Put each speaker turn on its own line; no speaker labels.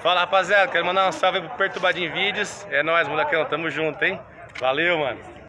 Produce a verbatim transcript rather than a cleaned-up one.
Fala, rapaziada, quero mandar um salve pro Perturbadinho Vídeos. É nóis, molecão, tamo junto, hein? Valeu, mano.